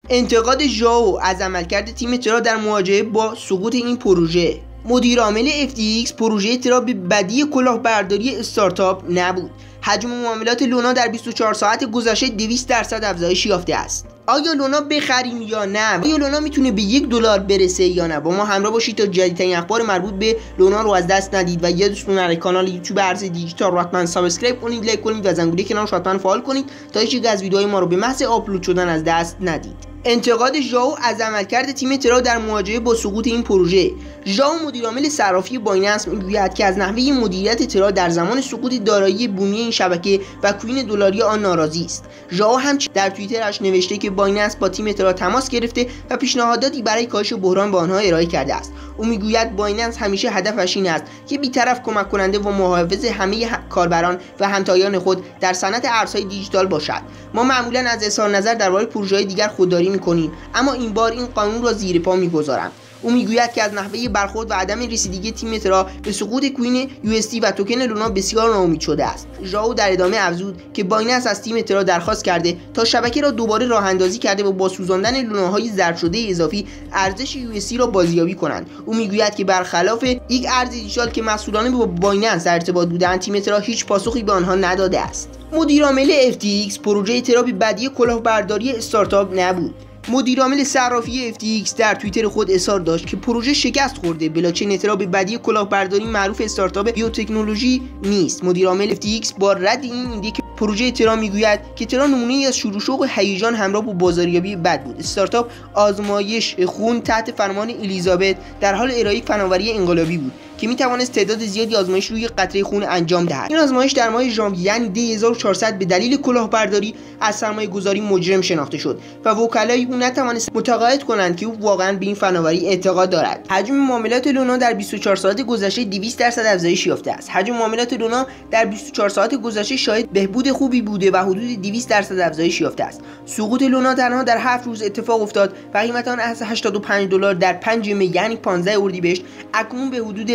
انتقاد ژائو از عملکرد تیم ترا در مواجهه با سقوط این پروژه. مدیر عامل FTX پروژه ترا به بدی کلاهبرداری استارتاپ نبود. حجم معاملات لونا در 24 ساعت گذشته 200% افزایش یافته است. آیا لونا بخریم یا نه؟ آیا لونا میتونه به $1 برسه یا نه؟ با ما همراه باشید تا جدیدترین اخبار مربوط به لونا رو از دست ندید و یادتون نره کانال یوتیوب ارز دیجیتال رو حتما سابسکرایب کنید، لایک کنید و زنگوله کنارش حتما فعال کنید تا هیچ یک از ویدیوهای ما رو به محض آپلود شدن از دست ندید. انتقاد ژائو از عملکرد تیم ترا در مواجهه با سقوط این پروژه. ژائو مدیرعامل صرافی بایننس میگوید که از نحوه مدیریت ترا در زمان سقوط دارایی بومی این شبکه و کوین دلاری آن ناراضی است. ژائو همچنین در توییترش نوشته که بایننس با تیم ترا تماس گرفته و پیشنهاداتی برای کاهش بحران به آنها ارائه کرده است. او میگوید بایننس همیشه هدفش این است که بی‌طرف کمک کننده و محافظ همه کاربران و همتایان خود در صنعت ارزهای دیجیتال باشد. ما معمولا از اظهار نظر درباره پروژه‌های دیگر خودداری می‌کنیم، اما این بار این قانون را زیر پا می‌گذارم. او میگوید که از نحوه برخورد و عدم رسیدگی تیم ترا به سقوط کوین UST و توکن لونا بسیار ناامید شده است. ژائو در ادامه افزود که بایننس از تیم ترا درخواست کرده تا شبکه را دوباره راه اندازی کرده و با سوزاندن لوناهای ضرب شده اضافی ارزش UST را بازیابی کنند. او میگوید که برخلاف یک ارز دیجیتال که مسئولان با بایننس در ارتباط بودند، تیم ترا هیچ پاسخی به آنها نداده است. مدیر عامل FTX پروژه ترا به بدی کلاهبرداری استارتاپ نبود. مدیرعامل صرافی FTX در توییتر خود اظهار داشت که پروژه شکست خورده. بلاکچین ترا به بدی کلاهبرداری معروف استارتاپ بیوتکنولوژی نیست. مدیرعامل FTX با رد این ایده که پروژه ترا میگوید که ترا نمونه‌ای از شروع و هیجان همراه با بازاریابی بد بود. استارتاپ آزمایش خون تحت فرمان الیزابت در حال ارائه فناوری انقلابی بود که میتوانست تعداد زیادی آزمایش روی قطره خون انجام دهد. این آزمایش در ماه ژانویه یعنی 1400 به دلیل کلاهبرداری از سرمایه‌گذاری مجرم شناخته شد و وکلای او نتوانست متقاعد کنند که او واقعا به این فناوری اعتقاد دارد. حجم معاملات لونا در 24 ساعت گذشته 200% افزایش یافته است. حجم معاملات لونا در 24 ساعت گذشته شاهد بهبود خوبی بوده و حدود 200% افزایش یافته است. سقوط لونا تنها در 7 روز اتفاق افتاد و قیمت آن از $85 در 5 می یعنی 15 اردیبهشت اکنون به حدود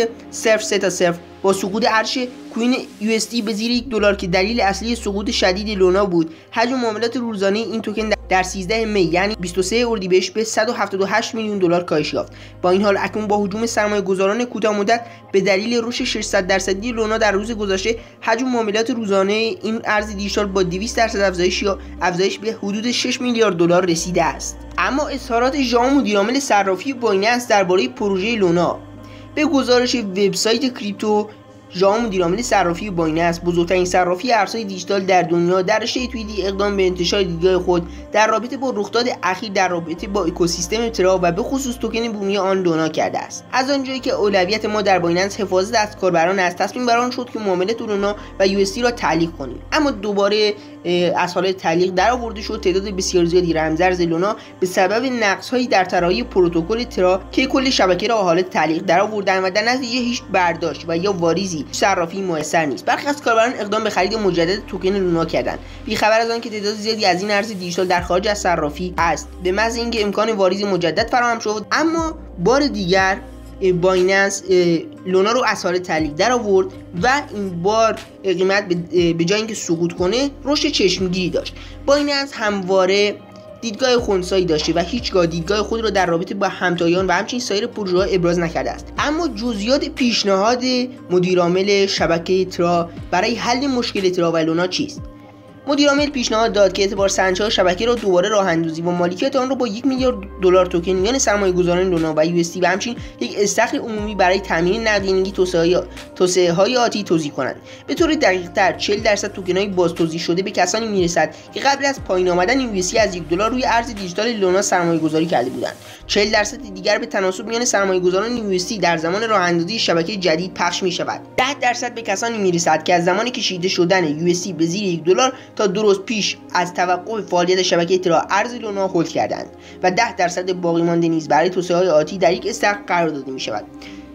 0.3 با سقوط ارز کوین UST به زیر $1 که دلیل اصلی سقوط شدید لونا بود. حجم معاملات روزانه این توکن در 13 می یعنی 23 اردیبهشت به $178 میلیون کاهش یافت. با این حال اکنون با هجوم سرمایه‌گذاران کوتاه مدت به دلیل رشد 600% لونا در روز گذشته، حجم معاملات روزانه این ارز دیجیتال با 200% افزایش به حدود $6 میلیارد رسیده است. اما اظهارات ژائو مدیرعامل صرافی بایننس درباره پروژه لونا. به گزارش وبسایت کریپتو، ژائو مدیرعامل صرافی بایننس، بزرگترین صرافی ارزهای دیجیتال در دنیا، در رشته توییتی اقدام به انتشار دیدگاه خود در رابطه با رخداد اخیر در رابطه با اکوسیستم ترا و به خصوص توکن بومی آن لونا کرده است. از آنجایی که اولویت ما در بایننس حفاظت از کاربران است، تصمیم بر آن شد که معاملات لونا و UST را تعلیق کنیم. اما دوباره از حالت تعلیق درآورده شد. تعداد بسیار زیادی رمزارز لونا به سبب نقص‌هایی در طراحی پروتکل ترا که کل شبکه را حالت تعلیق درآوردند و در نتیجه هیچ برداشت و یا واریزی صرافی میسر نیست. برخی از کاربران اقدام به خرید مجدد توکن لونا کردند، بی‌خبر از آنکه تعداد زیادی از این ارز دیجیتال در خارج از صرافی است، به محض اینکه امکان واریز مجدد فراهم شد. اما بار دیگر بایننس لونا رو از حالت تعلیق در آورد و این بار قیمت به جای اینکه سقوط کنه رشد چشمگیری داشت. بایننس همواره دیدگاه خنثایی داشته و هیچگاه دیدگاه خود را در رابطه با همتایان و همچنین سایر پروژه‌ها ابراز نکرده است. اما جزئیات پیشنهاد مدیرعامل شبکه ترا برای حل مشکل ترا و لونا چیست؟ مدیرعامل پیشنهاد داد که اعتبار سنج‌های شبکه را دوباره راه‌اندازی و مالکیت آن را با $1 میلیارد توکن میان سرمایه‌گذاران لونا و UST و همچنین یک استخر عمومی برای تامین نقدینگی توسعه‌های آتی توزیع کنند. به طور دقیق‌تر 40% توکن‌های باز توزیع شده به کسانی میرسد که قبل از پایین آمدن UST از $1 روی ارز دیجیتال لونا سرمایه‌گذاری کرده بودند. 40% دیگر به تناسب میان سرمایه‌گذاران UST در زمان راه‌اندازی شبکه جدید پخش می‌شود. 10% به کسانی میرسد که از زمان کشیده شدن UST به زیر $1 تا 2 روز پیش از توقف فعالیت شبکه ترا ارز لونا هولد کردند و 10% باقی مانده نیز برای توسعه‌های آتی در یک استخر قرار داده می شود.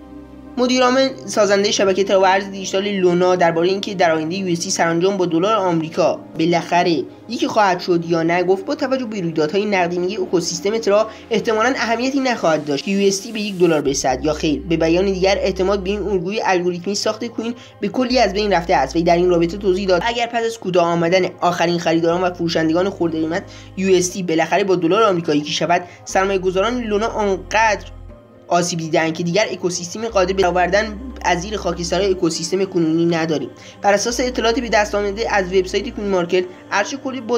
مدیرعامل سازنده شبکه ترا و ارز دیجیتال لونا درباره اینکه در آینده USD سرانجام با دلار آمریکا بالاخره یکی خواهد شد یا نه گفت با توجه به رویدادهای نقدینگی اکوسیستم ترا احتمالاً اهمیتی نخواهد داشت که USD به $1 برسد یا خیر. به بیان دیگر اعتماد به این الگوی الگوریتمی ساخت کوین به کلی از بین رفته است و در این رابطه توضیح داد اگر پس از کوتاه آمدن آخرین خریداران و فروشندگان خرد قیمت USD بالاخره با دلار آمریکایی یکی شود، سرمایه‌گذاران لونا آنقدر آسیب دیدن که دیگر اکوسیستمی قادر به آوردن از زیر خاکستر اکوسیستم کنونی نداریم. بر اساس اطلاعاتی به دست آمده از وبسایت کوین مارکت، ارزش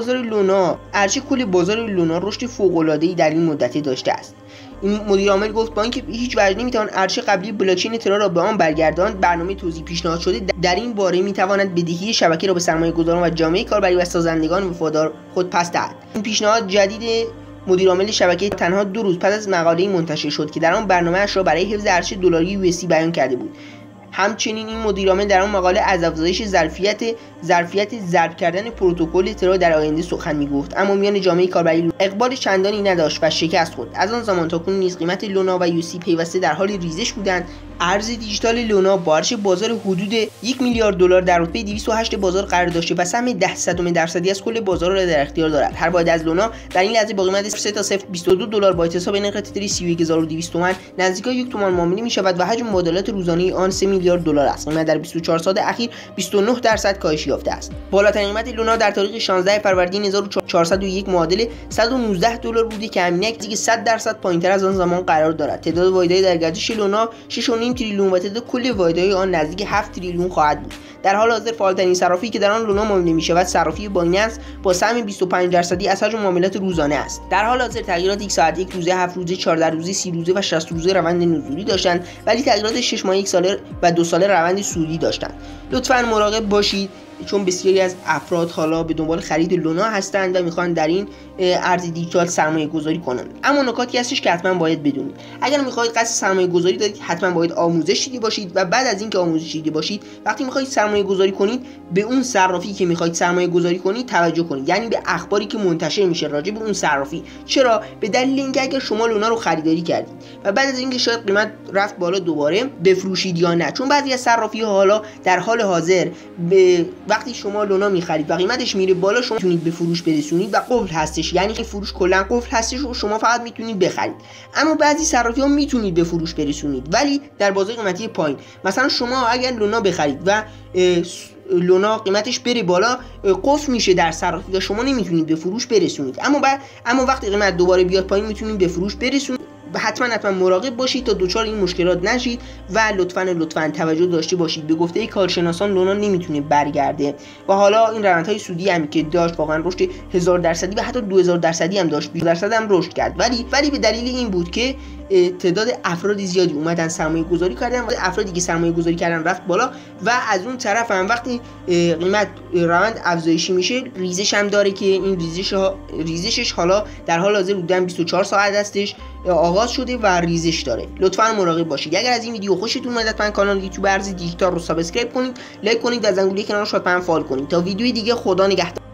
کل بازار لونا رشد فوق‌العاده‌ای در این مدت داشته است. این مدیرعامل گفت با اینکه هیچ وجه نمیتوان ارزش قبلی بلاکچین ترا را به آن برگرداند، برنامه توزیع پیشنهاد شده در این باره میتواند بدهی شبکه را به سرمایه‌گذاران و جامعه کاربری و سازندگان وفادار خود پس دهد. این پیشنهاد جدید مدیرعامل شبکه تنها 2 روز پس از مقاله‌ای منتشر شد که در آن برنامه‌اش را برای حفظ ارزش دلاری USD بیان کرده بود. همچنین این مدیرعامل در آن مقاله از افزایش ظرفیت ضرب کردن پروتکل ترا در آینده سخن می‌گفت، اما میان جامعه کاربری اقبال چندانی نداشت و شکست خورد. از آن زمان تاکنون نیز قیمت لونا و USD پیوسته در حال ریزش بودند. ارز دیجیتال لونا با ارزش بازار حدود $1 میلیارد در رتبه 208 بازار قرار داشته و سهم 0.10% از کل بازار را در اختیار دارد. هر واحد از لونا در این لحظه با قیمت 3.022 با احتساب نرخ تتری 31200 تومان نزدیک 1 تومان معامله می‌شود و حجم مبادلات روزانه آن $3 میلیارد است. قیمت در 24 ساعت اخیر 29% کاهش یافته است. بالاترین قیمت لونا در تاریخ 16 فروردین 1401 معادل $119 بوده که همینک دیگه 100% پایینتر از آن زمان قرار دارد. تعداد واحدهای در گردش لونا 6.5 تریلیون و تعداد کل واحدهای آن نزدیک 7 تریلیون خواهد بود. در حال حاضر فعالترین صرافی که در آن لونا معامله می‌شود صرافی بایننس با سهم 25% از حجم معاملات روزانه است. در حال حاضر تغییرات 1 ساعت، 1 روزه، 7 روزه، 14 روزه، 30 روزه و 60 روزه روند نزولی داشتند، ولی تغییرات 6 ماهه، 1 ساله و 2 ساله روند صعودی داشتند. لطفاً مراقب باشید چون بسیاری از افراد حالا به دنبال خرید لونا هستند و میخوان در این ارز دیجیتال سرمایه گذاری کنند. اما نکاتی هستش که حتما باید بدونید. اگر میخواهید قصد سرمایه گذاری دارید، حتما باید آموزش دیده باشید و بعد از اینکه آموزش دیده باشید، وقتی میخواهید سرمایه گذاری کنید به اون صرافی که میخواهید سرمایه گذاری کنید توجه کنید، یعنی به اخباری که منتشر میشه راجع به اون صرافی. چرا؟ به دلیل اینکه اگر شما لونا رو خریداری کردید و بعد از اینکه شاید قیمت رفت بالا دوباره بفروشید یا نه، چون بعضی از صرافی ها حالا در حال حاضر به وقتی شما لونا میخرید و قیمتش میره بالا شما میتونید به فروش برسونید و قفل هستش، یعنی که فروش کلا قفل هستش و شما فقط میتونید بخرید. اما بعضی صرافی ها میتونید به فروش برسونید ولی در بازار قیمتی پایین. مثلا شما اگر لونا بخرید و لونا قیمتش بره بالا قفل میشه در صرافی و شما نمیتونید به فروش برسونید، اما وقتی قیمت دوباره بیاد پایین میتونید به فروش برسونید. و حتما مراقب باشید تا دچار این مشکلات نشید و لطفاً توجه داشته باشید. به گفته کارشناسان لونا نمیتونه برگرده و حالا این روندهای سودی هم که داشت واقعا رشد 1000% و حتی 2000% هم داشت، 20% هم رشد کرد، ولی به دلیل این بود که تعداد افراد زیادی اومدن سرمایه گذاری کردن و افرادی که سرمایه گذاری کردن رفت بالا و از اون طرف هم وقتی قیمت روند افزایشی میشه ریزش هم داره که این ریزشش حالا در حال حاضر حدود 24 ساعت هستش آغاز شده و ریزش داره. لطفاً مراقب باشید. اگر از این ویدیو خوشتون اومد حتما کانال یوتیوب ارز دیجیتال رو سابسکرایب کنید، لایک کنید و زنگوله کنارش حتما فالو کنید. تا ویدیوی دیگه خدا نگهدار.